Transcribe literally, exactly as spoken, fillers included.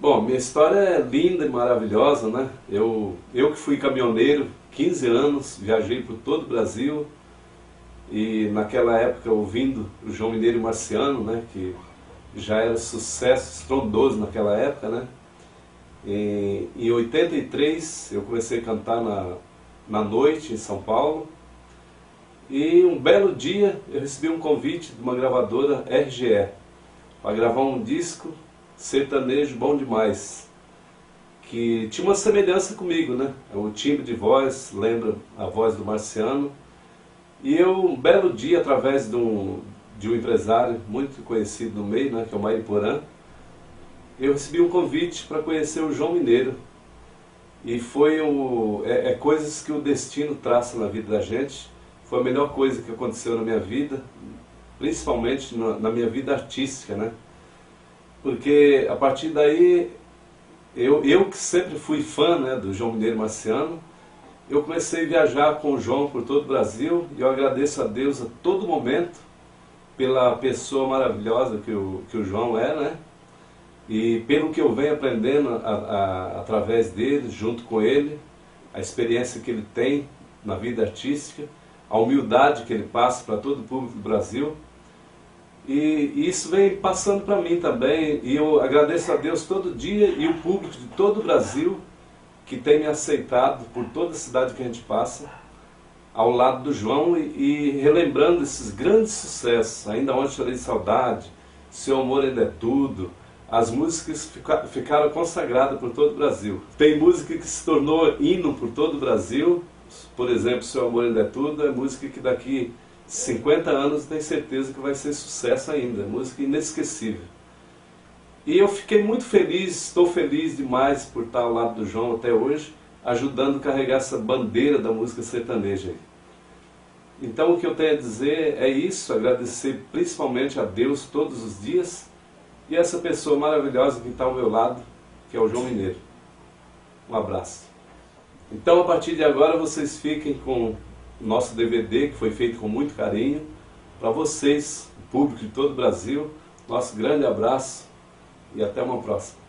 Bom, minha história é linda e maravilhosa, né? Eu, eu que fui caminhoneiro, quinze anos, viajei por todo o Brasil e naquela época ouvindo o João Mineiro e Marciano, né? Que já era sucesso estrondoso naquela época, né? E, em oitenta e três eu comecei a cantar na, na noite em São Paulo e um belo dia eu recebi um convite de uma gravadora R G E para gravar um disco sertanejo bom demais, que tinha uma semelhança comigo, né? O timbre de voz lembra a voz do Marciano. E eu, um belo dia, através de um, de um empresário muito conhecido no meio, né, que é o Mariporã, eu recebi um convite para conhecer o João Mineiro. E foi o, é, é coisas que o destino traça na vida da gente. Foi a melhor coisa que aconteceu na minha vida, principalmente na, na minha vida artística, né? Porque a partir daí, eu, eu que sempre fui fã, né, do João Mineiro e Marciano, eu comecei a viajar com o João por todo o Brasil e eu agradeço a Deus a todo momento pela pessoa maravilhosa que o, que o João é, né? E pelo que eu venho aprendendo a, a, através dele, junto com ele, a experiência que ele tem na vida artística, a humildade que ele passa para todo o público do Brasil. E isso vem passando para mim também, e eu agradeço a Deus todo dia e o público de todo o Brasil que tem me aceitado por toda a cidade que a gente passa, ao lado do João, e, e relembrando esses grandes sucessos. Ainda ontem chorei de saudade, Seu Amor Ainda É Tudo, as músicas fica, ficaram consagradas por todo o Brasil. Tem música que se tornou hino por todo o Brasil, por exemplo, Seu Amor Ainda É Tudo, é música que daqui cinquenta anos tenho certeza que vai ser sucesso ainda, música inesquecível. E eu fiquei muito feliz, estou feliz demais por estar ao lado do João até hoje, ajudando a carregar essa bandeira da música sertaneja aí. Então o que eu tenho a dizer é isso, agradecer principalmente a Deus todos os dias e essa pessoa maravilhosa que está ao meu lado, que é o João Mineiro. Um abraço. Então a partir de agora vocês fiquem com o nosso D V D, que foi feito com muito carinho, para vocês, o público de todo o Brasil. Nosso grande abraço e até uma próxima.